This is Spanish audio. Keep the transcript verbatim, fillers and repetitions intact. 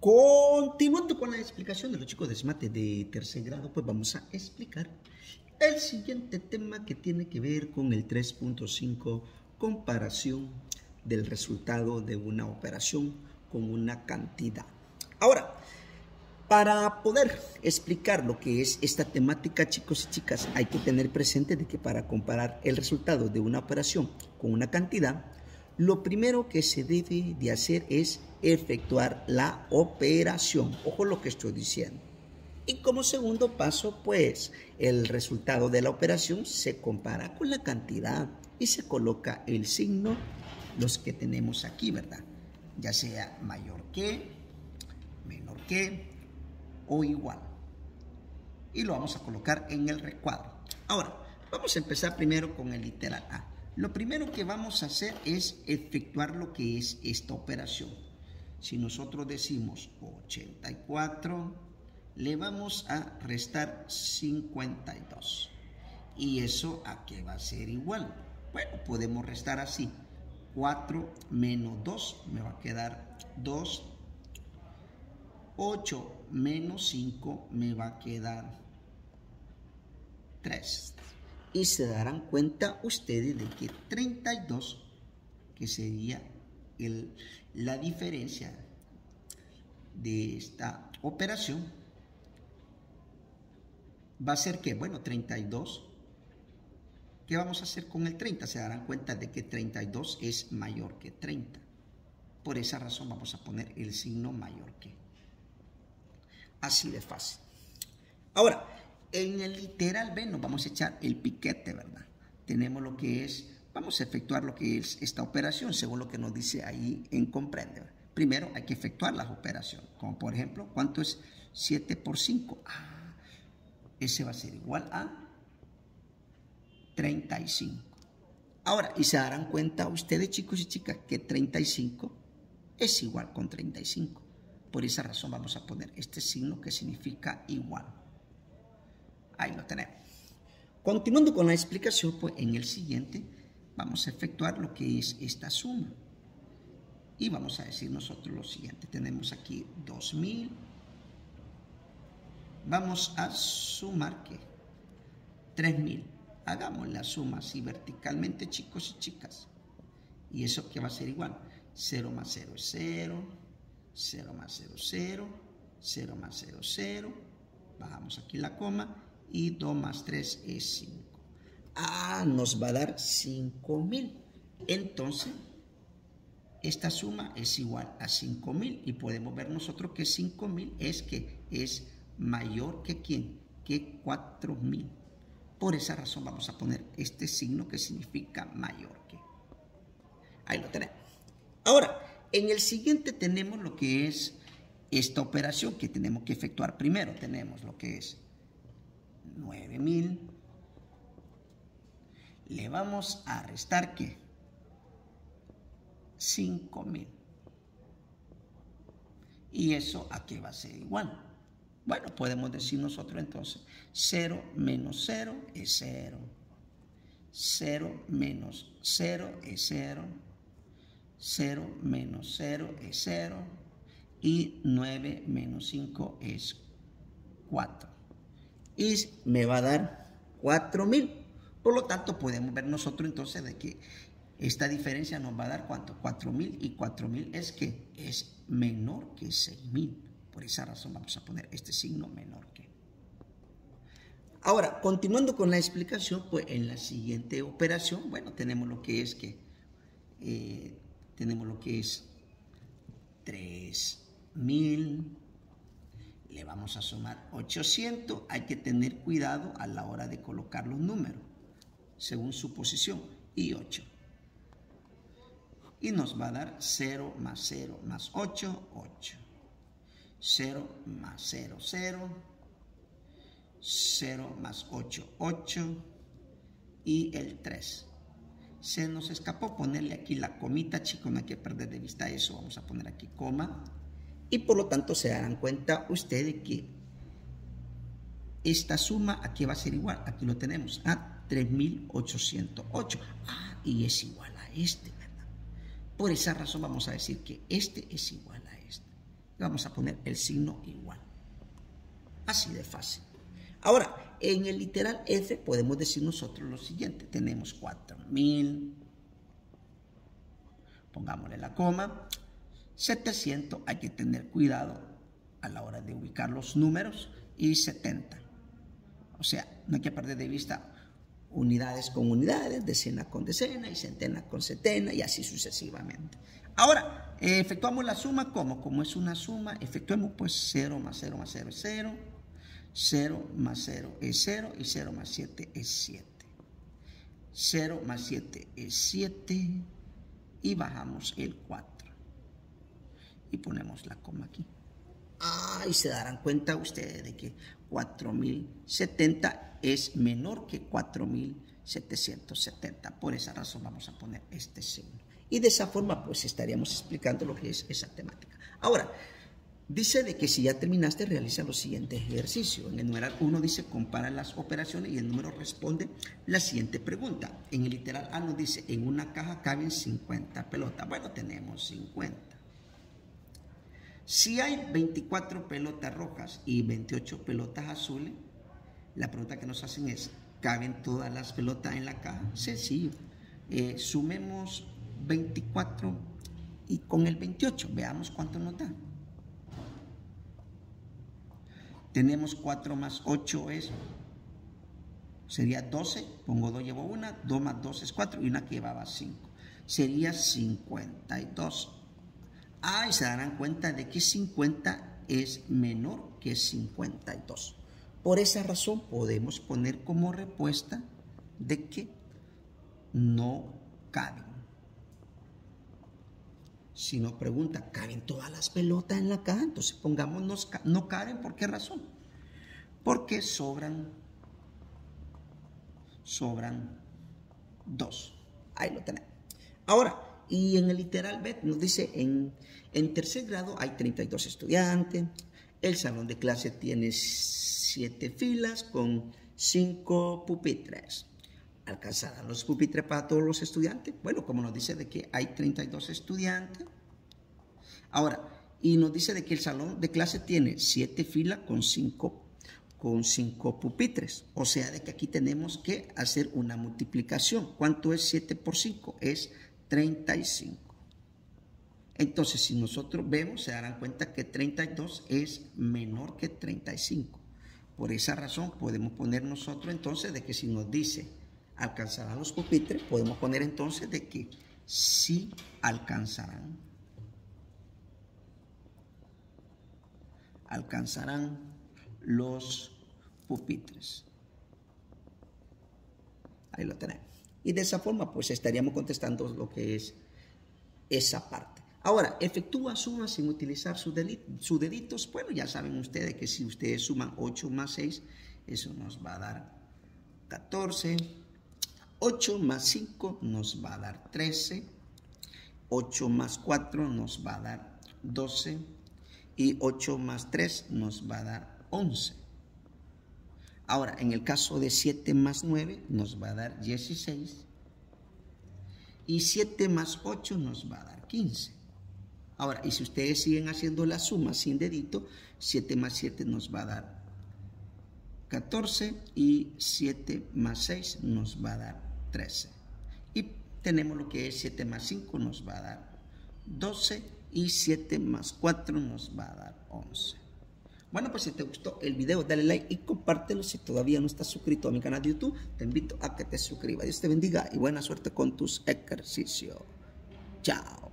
Continuando con la explicación de los chicos de SMATE de tercer grado, pues vamos a explicar el siguiente tema que tiene que ver con el tres punto cinco, comparación del resultado de una operación con una cantidad. Ahora, para poder explicar lo que es esta temática, chicos y chicas, hay que tener presente de que para comparar el resultado de una operación con una cantidad, lo primero que se debe de hacer es efectuar la operación. Ojo lo que estoy diciendo. Y como segundo paso, pues, el resultado de la operación se compara con la cantidad y se coloca el signo, los que tenemos aquí, ¿verdad? Ya sea mayor que, menor que o igual. Y lo vamos a colocar en el recuadro. Ahora, vamos a empezar primero con el literal A. Lo primero que vamos a hacer es efectuar lo que es esta operación. Si nosotros decimos ochenta y cuatro, le vamos a restar cincuenta y dos. ¿Y eso a qué va a ser igual? Bueno, podemos restar así. cuatro menos dos me va a quedar dos. ocho menos cinco me va a quedar tres. Y se darán cuenta ustedes de que treinta y dos, que sería el, la diferencia de esta operación, va a ser que, bueno, treinta y dos, ¿qué vamos a hacer con el treinta? Se darán cuenta de que treinta y dos es mayor que treinta. Por esa razón vamos a poner el signo mayor que. Así de fácil. Ahora, en el literal B nos vamos a echar el piquete, ¿verdad? Tenemos lo que es, vamos a efectuar lo que es esta operación, según lo que nos dice ahí en comprende. Primero hay que efectuar las operaciones, como por ejemplo, ¿cuánto es siete por cinco? Ah, ese va a ser igual a treinta y cinco. Ahora, y se darán cuenta ustedes, chicos y chicas, que treinta y cinco es igual con treinta y cinco. Por esa razón vamos a poner este signo que significa igual. Ahí lo tenemos. Continuando con la explicación, pues en el siguiente vamos a efectuar lo que es esta suma. Y vamos a decir nosotros lo siguiente. Tenemos aquí dos mil. Vamos a sumar, ¿qué? tres mil. Hagamos la suma así verticalmente, chicos y chicas. ¿Y eso qué va a ser igual? cero más cero es cero. cero más cero, cero. cero más cero, cero. Bajamos aquí la coma. Y dos más tres es cinco. Ah, nos va a dar cinco mil. Entonces, esta suma es igual a cinco mil. Y podemos ver nosotros que cinco mil es que es mayor que ¿quién? Que cuatro mil. Por esa razón vamos a poner este signo que significa mayor que. Ahí lo tenemos. Ahora, en el siguiente tenemos lo que es esta operación que tenemos que efectuar primero. Tenemos lo que es nueve mil. Le vamos a restar ¿qué? cinco mil. ¿Y eso a qué va a ser igual? Bueno, podemos decir nosotros entonces, cero menos cero es cero. cero menos cero es cero. cero menos cero es cero. Y nueve menos cinco es cuatro. Y me va a dar cuatro mil. Por lo tanto, podemos ver nosotros entonces de que esta diferencia nos va a dar ¿cuánto? cuatro mil. Y cuatro mil es que es menor que seis mil. Por esa razón vamos a poner este signo menor que. Ahora, continuando con la explicación, pues en la siguiente operación, bueno, tenemos lo que es que, eh, tenemos lo que es tres mil. Le vamos a sumar ochocientos. Hay que tener cuidado a la hora de colocar los números, según su posición. Y ocho. Y nos va a dar cero más cero más ocho, ocho. cero más cero, cero. cero más ocho, ocho. Y el tres. Se nos escapó ponerle aquí la comita, chicos, no hay que perder de vista eso. Vamos a poner aquí coma. Y por lo tanto se darán cuenta ustedes que esta suma aquí va a ser igual. Aquí lo tenemos a tres mil ochocientos ocho. Ah, y es igual a este, ¿verdad? Por esa razón vamos a decir que este es igual a este. Vamos a poner el signo igual. Así de fácil. Ahora, en el literal F podemos decir nosotros lo siguiente. Tenemos cuatro mil, pongámosle la coma, setecientos, hay que tener cuidado a la hora de ubicar los números, y setenta. O sea, no hay que perder de vista unidades con unidades, decena con decena y centena con centena y así sucesivamente. Ahora, eh, efectuamos la suma, ¿cómo? Como es una suma, efectuemos pues cero más cero más cero es cero, cero más cero es cero y cero más siete es siete. cero más siete es siete y bajamos el cuatro. Y ponemos la coma aquí. Ah, y se darán cuenta ustedes de que cuatro mil setenta es menor que cuatro mil setecientos setenta. Por esa razón vamos a poner este signo. Y de esa forma pues estaríamos explicando lo que es esa temática. Ahora, dice de que si ya terminaste, realiza los siguientes ejercicios. En el numeral uno dice compara las operaciones y el número responde la siguiente pregunta. En el literal A nos dice en una caja caben cincuenta pelotas. Bueno, tenemos cincuenta. Si hay veinticuatro pelotas rojas y veintiocho pelotas azules, la pregunta que nos hacen es, ¿caben todas las pelotas en la caja? Sencillo. Eh, sumemos veinticuatro y con el veintiocho, veamos cuánto nos da. Tenemos cuatro más ocho es, sería doce, pongo dos, llevo una, dos más dos es cuatro y una que llevaba cinco. Sería cincuenta y dos. Ah, y se darán cuenta de que cincuenta es menor que cincuenta y dos. Por esa razón podemos poner como respuesta de que no caben. Si nos pregunta, ¿caben todas las pelotas en la caja? Entonces pongamos no caben. ¿Por qué razón? Porque sobran, sobran dos. Ahí lo tenemos. Ahora, y en el literal B nos dice, en, en tercer grado hay treinta y dos estudiantes, el salón de clase tiene siete filas con cinco pupitres. ¿Alcanzarán los pupitres para todos los estudiantes? Bueno, como nos dice de que hay treinta y dos estudiantes. Ahora, y nos dice de que el salón de clase tiene siete filas con cinco, con cinco pupitres. O sea, de que aquí tenemos que hacer una multiplicación. ¿Cuánto es siete por cinco? Es treinta y cinco. Entonces, si nosotros vemos, se darán cuenta que treinta y dos es menor que treinta y cinco. Por esa razón, podemos poner nosotros entonces de que si nos dice alcanzarán los pupitres, podemos poner entonces de que sí alcanzarán. Alcanzarán los pupitres. Ahí lo tenemos. Y de esa forma, pues estaríamos contestando lo que es esa parte. Ahora, efectúa sumas sin utilizar sus su deditos. Bueno, ya saben ustedes que si ustedes suman ocho más seis, eso nos va a dar catorce. ocho más cinco nos va a dar trece. ocho más cuatro nos va a dar doce. Y ocho más tres nos va a dar once. Ahora, en el caso de siete más nueve nos va a dar dieciséis. Y siete más ocho nos va a dar quince. Ahora, y si ustedes siguen haciendo la suma sin dedito, siete más siete nos va a dar catorce y siete más seis nos va a dar trece. Y tenemos lo que es siete más cinco nos va a dar doce y siete más cuatro nos va a dar once. Bueno, pues si te gustó el video, dale like y compártelo. Si todavía no estás suscrito a mi canal de YouTube, te invito a que te suscribas. Dios te bendiga y buena suerte con tus ejercicios. Chao.